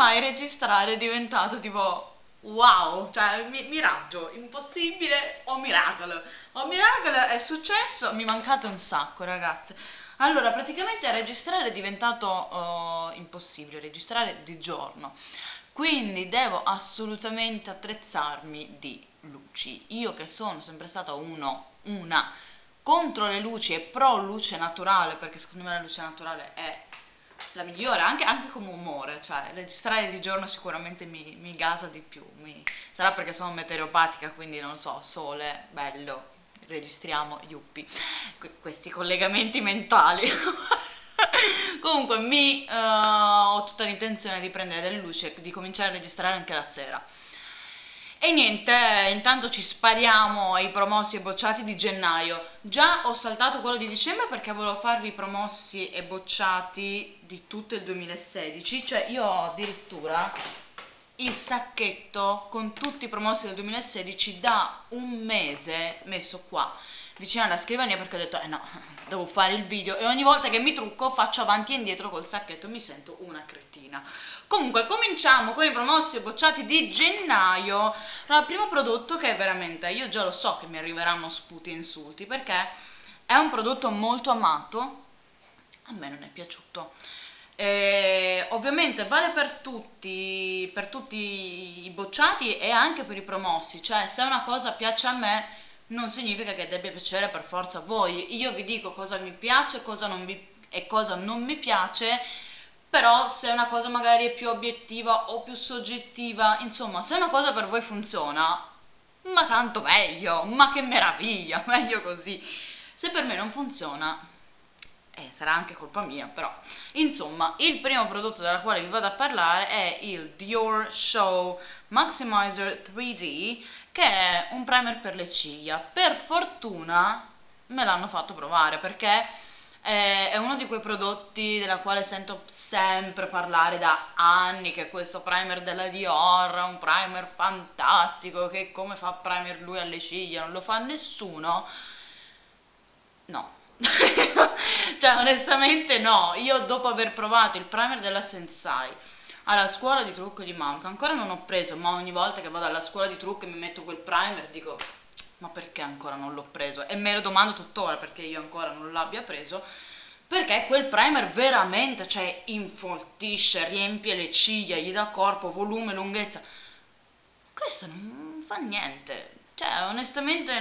mai registrare è diventato tipo wow, cioè miraggio, impossibile o miracolo. O miracolo è successo, mi mancate un sacco ragazze. Allora, praticamente registrare è diventato impossibile, registrare di giorno. Quindi devo assolutamente attrezzarmi di luci. Io che sono sempre stata una contro le luci e pro luce naturale, perché secondo me la luce naturale è la migliore, anche come umore, cioè registrare di giorno sicuramente mi gasa di più, sarà perché sono meteoropatica, quindi non lo so, sole, bello, registriamo, yuppi, questi collegamenti mentali. Comunque ho tutta l'intenzione di prendere delle luci e di cominciare a registrare anche la sera. E niente, intanto ci spariamo ai promossi e bocciati di gennaio. Già ho saltato quello di dicembre perché volevo farvi i promossi e bocciati di tutto il 2016, cioè io ho addirittura il sacchetto con tutti i promossi del 2016 da un mese messo qua vicino alla scrivania perché ho detto no, devo fare il video e ogni volta che mi trucco faccio avanti e indietro col sacchetto e mi sento una cretina. Comunque cominciamo con i promossi e bocciati di gennaio. Il primo prodotto che veramente io già lo so che mi arriveranno sputi e insulti perché è un prodotto molto amato, a me non è piaciuto. Ovviamente vale per tutti i bocciati e anche per i promossi, cioè se una cosa piace a me non significa che debba piacere per forza a voi. Io vi dico cosa mi piace e cosa non mi piace, però se una cosa magari è più obiettiva o più soggettiva, insomma, se una cosa per voi funziona, ma tanto meglio, ma che meraviglia, meglio così. Se per me non funziona, sarà anche colpa mia, però. Insomma, il primo prodotto della quale vi vado a parlare è il Dior Show Maximizer 3D, che è un primer per le ciglia. Per fortuna me l'hanno fatto provare perché è uno di quei prodotti della quale sento sempre parlare da anni, che questo primer della Dior è un primer fantastico, che come fa primer lui alle ciglia, non lo fa nessuno. No. Cioè onestamente no, io dopo aver provato il primer della Sensai alla scuola di trucco di mamma, che ancora non ho preso, ma ogni volta che vado alla scuola di trucco e mi metto quel primer dico ma perché ancora non l'ho preso? E me lo domando tuttora perché io ancora non l'abbia preso, perché quel primer veramente, cioè, infoltisce, riempie le ciglia, gli dà corpo, volume, lunghezza. Questo non fa niente, cioè onestamente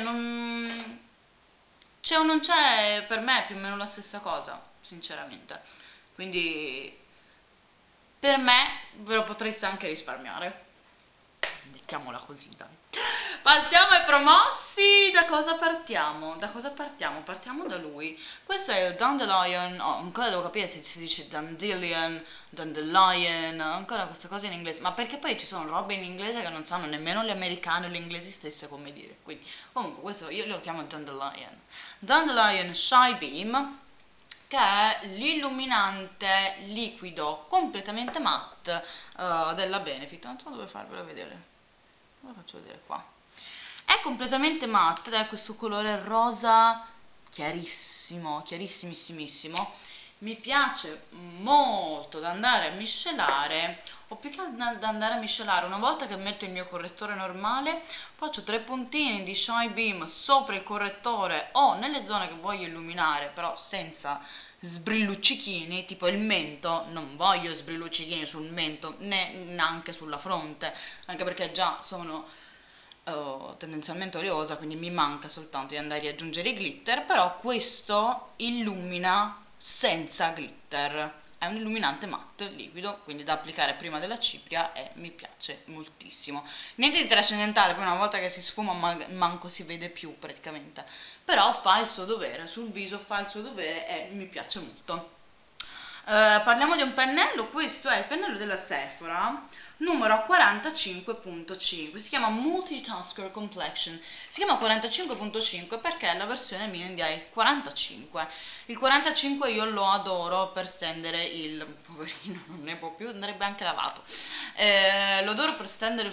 c'è o non c'è, per me è più o meno la stessa cosa, sinceramente. Quindi per me ve lo potreste anche risparmiare. Mettiamola così, dai. Passiamo ai promossi. Da cosa partiamo? Da cosa partiamo? Partiamo da lui. Questo è il Dandelion. Oh, ancora devo capire se si dice Dandelion, Dandelion, ancora queste cose in inglese. Ma perché poi ci sono robe in inglese che non sanno nemmeno gli americani o gli inglesi stesse come dire. Quindi, comunque, questo io lo chiamo Dandelion. Dandelion Shy Beam, che è l'illuminante liquido completamente matte della Benefit. Non so dove farvelo vedere. Lo faccio vedere qua. È completamente matte ed è questo colore rosa chiarissimo, chiarissimissimo. Mi piace molto da andare a miscelare, o più che da andare a miscelare, una volta che metto il mio correttore normale, faccio 3 puntini di Shy Beam sopra il correttore o nelle zone che voglio illuminare, però senza sbrilluccichini, tipo il mento. Non voglio sbrilluccichini sul mento né neanche sulla fronte, anche perché già sono tendenzialmente oleosa, quindi mi manca soltanto di andare ad aggiungere i glitter. Però questo illumina senza glitter, è un illuminante matte liquido, quindi da applicare prima della cipria e mi piace moltissimo. Niente di trascendentale, poi una volta che si sfuma manco si vede più praticamente, però fa il suo dovere, sul viso fa il suo dovere e mi piace molto. Parliamo di un pennello. Questo è il pennello della Sephora numero 45.5, si chiama Multitasker Complexion. Si chiama 45.5 perché è la versione mini di il 45. Il 45 io lo adoro per stendere il poverino, non ne può più, andrebbe anche lavato. Lo adoro per stendere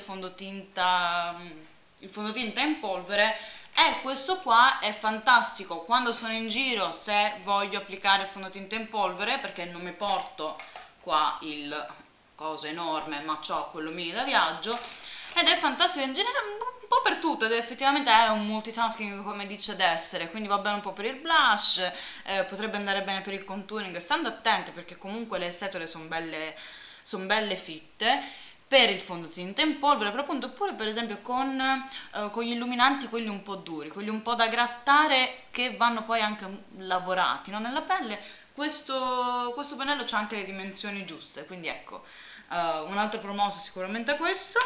il fondotinta in polvere. E questo qua è fantastico quando sono in giro, se voglio applicare il fondotinta in polvere, perché non mi porto qua cosa enorme, ma c'ho quello mini da viaggio ed è fantastico in genere un po' per tutto ed effettivamente è un multitasking come dice d'essere, quindi va bene un po' per il blush, potrebbe andare bene per il contouring, stando attenti perché comunque le setole sono belle fitte. Per il fondotinta in polvere, però appunto pure per esempio con gli illuminanti, quelli un po' duri, quelli un po' da grattare che vanno poi anche lavorati, no? Nella pelle, questo pennello c'ha anche le dimensioni giuste, quindi ecco, un altro promosso sicuramente è questo.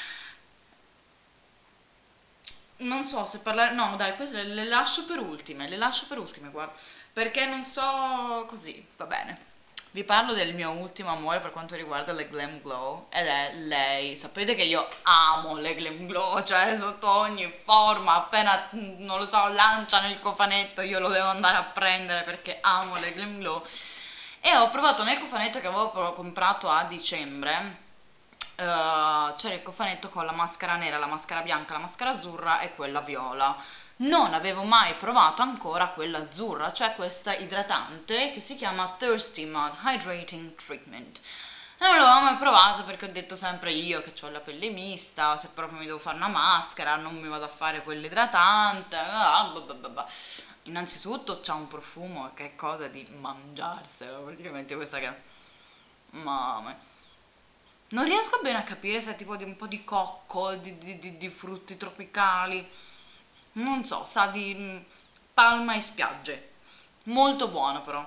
Non so se parlare, no dai, queste le lascio per ultime, guarda, perché non so così, va bene. Vi parlo del mio ultimo amore per quanto riguarda le Glam Glow ed è lei. Sapete che io amo le Glam Glow, cioè sotto ogni forma, appena, non lo so, lanciano il cofanetto io lo devo andare a prendere perché amo le Glam Glow. E ho provato nel cofanetto che avevo comprato a dicembre, c'era il cofanetto con la maschera nera, la maschera bianca, la maschera azzurra e quella viola. Non avevo mai provato ancora quella azzurra, cioè questa idratante che si chiama Thirsty Mud Hydrating Treatment. Non l'avevo mai provato perché ho detto sempre io che ho la pelle mista, se proprio mi devo fare una maschera non mi vado a fare quell'idratante. Innanzitutto c'ha un profumo che è cosa di mangiarselo, praticamente questa che... Mamma, non riesco bene a capire se è tipo di un po' di cocco, di frutti tropicali. Non so, sa di palma e spiagge. Molto buono però.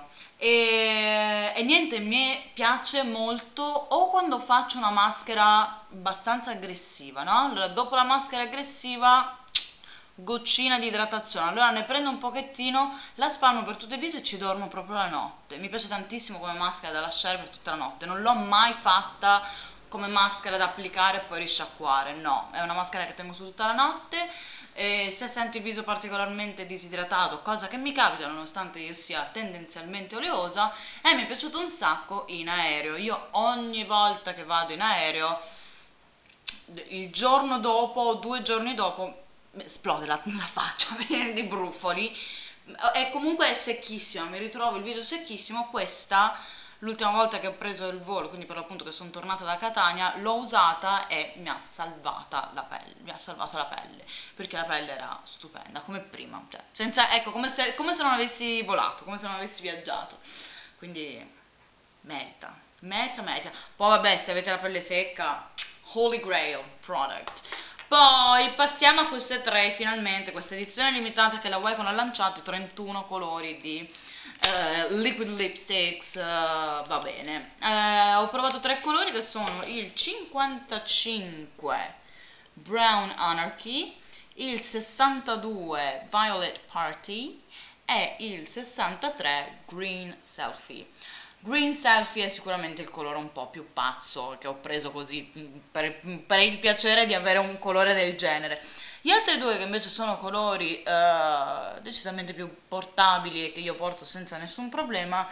E niente, mi piace molto o quando faccio una maschera abbastanza aggressiva, no? Allora, dopo la maschera aggressiva, goccina di idratazione. Allora ne prendo un pochettino, la spalmo per tutto il viso e ci dormo proprio la notte. Mi piace tantissimo come maschera da lasciare per tutta la notte. Non l'ho mai fatta come maschera da applicare e poi risciacquare, no, è una maschera che tengo su tutta la notte e se sento il viso particolarmente disidratato, cosa che mi capita nonostante io sia tendenzialmente oleosa, e mi è piaciuto un sacco in aereo. Io ogni volta che vado in aereo, il giorno dopo o 2 giorni dopo, esplode la faccia di brufoli e comunque è secchissima, mi ritrovo il viso secchissimo. Questa l'ultima volta che ho preso il volo, quindi per l'appunto che sono tornata da Catania, l'ho usata e mi ha salvata la pelle, mi ha salvato la pelle, perché la pelle era stupenda, come prima, cioè, senza, ecco, come se non avessi volato, come se non avessi viaggiato, quindi merita, merita. Poi vabbè, se avete la pelle secca, Holy Grail product. Poi passiamo a queste tre, finalmente, questa edizione limitata che la Wacom ha lanciato, 31 colori di liquid lipsticks, va bene. Ho provato tre colori che sono il 55 Brown Anarchy, il 62 Violet Party e il 63 Green Selfie. Green Selfie è sicuramente il colore un po' più pazzo che ho preso così per il piacere di avere un colore del genere. Gli altri due che invece sono colori decisamente più portabili e che io porto senza nessun problema,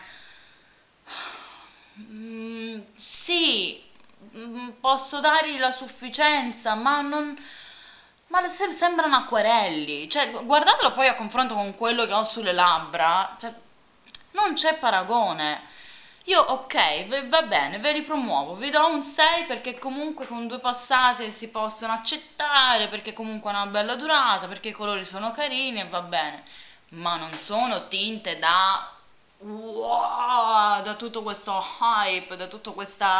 sì, posso dargli la sufficienza, ma non... Ma sembrano acquerelli, cioè guardatelo poi a confronto con quello che ho sulle labbra, cioè non c'è paragone. Io ok, va bene, ve li promuovo, vi do un 6 perché comunque con due passate si possono accettare, perché comunque hanno una bella durata, perché i colori sono carini e va bene, ma non sono tinte da wow, da tutto questo hype, da tutto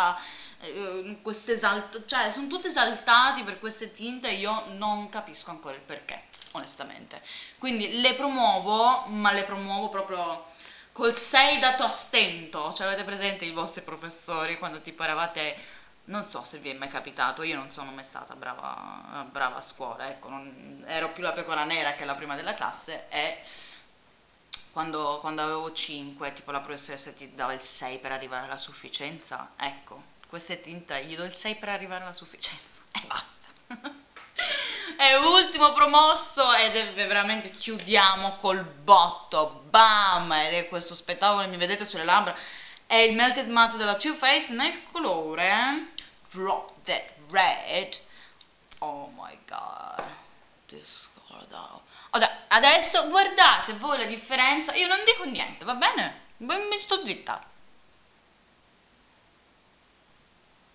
cioè sono tutti esaltati per queste tinte e io non capisco ancora il perché, onestamente. Quindi le promuovo, ma le promuovo proprio col 6 dato a stento. Cioè avete presente i vostri professori quando tipo eravate, non so se vi è mai capitato, io non sono mai stata brava a scuola, ecco, ero più la pecora nera che la prima della classe e quando avevo 5, tipo la professoressa ti dava il 6 per arrivare alla sufficienza, ecco, queste tinte gli do il 6 per arrivare alla sufficienza e basta. E ultimo promosso ed è veramente chiudiamo col botto, bam, ed è questo spettacolo che mi vedete sulle labbra, è il Melted Matte della Too Faced nel colore Drop That Red. Oh my god, this color though. Adesso guardate voi la differenza, io non dico niente, va bene? Mi sto zitta.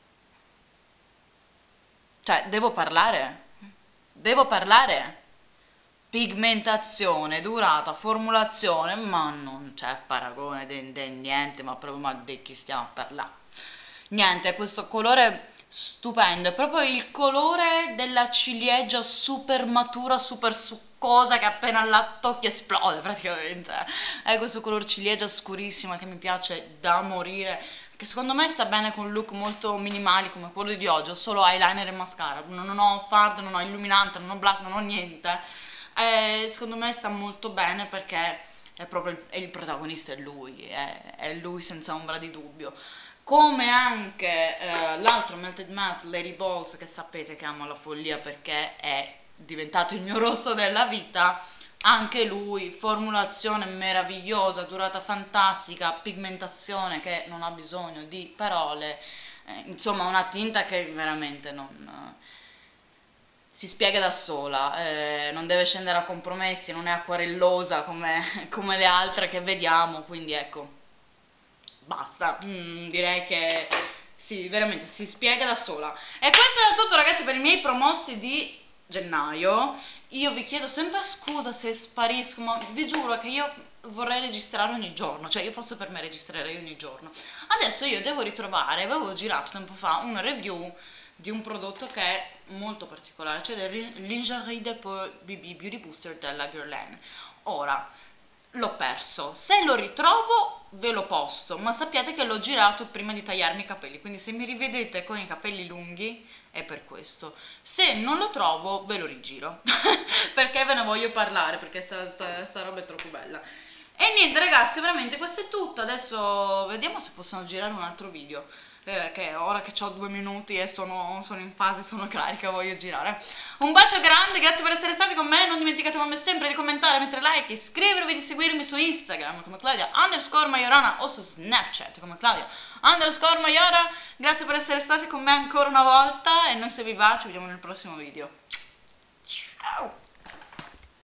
Cioè, devo parlare? Devo parlare? Pigmentazione, durata, formulazione, ma non c'è paragone di niente, ma proprio ma di chi stiamo a parlare? Niente, questo colore stupendo, è proprio il colore della ciliegia super matura, super succosa che appena la tocchi esplode praticamente. È questo color ciliegia scurissima che mi piace da morire, che secondo me sta bene con look molto minimali come quello di oggi. Ho solo eyeliner e mascara, non ho fard, non ho illuminante, non ho blush, non ho niente. Secondo me sta molto bene perché è proprio il protagonista, è lui, è lui senza ombra di dubbio. Come anche l'altro Melted Matte Lady Balls, che sapete che amo alla follia perché è diventato il mio rosso della vita. Anche lui, formulazione meravigliosa, durata fantastica, pigmentazione che non ha bisogno di parole, insomma una tinta che veramente non si spiega da sola, non deve scendere a compromessi, non è acquarellosa come le altre che vediamo, quindi ecco, basta. Direi che sì, veramente si spiega da sola. E questo era tutto ragazzi per i miei promossi di gennaio. Io vi chiedo sempre scusa se sparisco, ma vi giuro che io vorrei registrare ogni giorno, cioè io fosse per me registrerei ogni giorno. Adesso io devo ritrovare, avevo girato tempo fa una review di un prodotto che è molto particolare, cioè del Lingerie de BB Beauty Booster della Guerlain. Ora, l'ho perso, se lo ritrovo ve lo posto, ma sappiate che l'ho girato prima di tagliarmi i capelli, quindi se mi rivedete con i capelli lunghi è per questo. Se non lo trovo ve lo rigiro perché ve ne voglio parlare, perché sta roba è troppo bella. E niente ragazzi, veramente questo è tutto. Adesso vediamo se possono girare un altro video, che ora che ho 2 minuti e sono in fase, sono carica, voglio girare. Un bacio grande, grazie per essere stati con me. Non dimenticate come sempre di commentare, mettere like, iscrivervi, di seguirmi su Instagram come Claudia_Majorana o su Snapchat come Claudia_Majora. Grazie per essere stati con me ancora una volta e noi se vi va ci vediamo nel prossimo video. Ciao!